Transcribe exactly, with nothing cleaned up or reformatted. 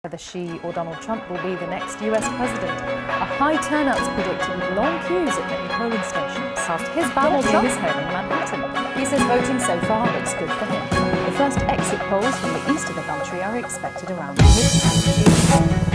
whether she or Donald Trump will be the next U S president. A high turnout's predicted with long queues at many polling stations. After his ballot in his home in Manhattan, he says voting so far looks good for him. The first exit polls from the east of the country are expected around midnight.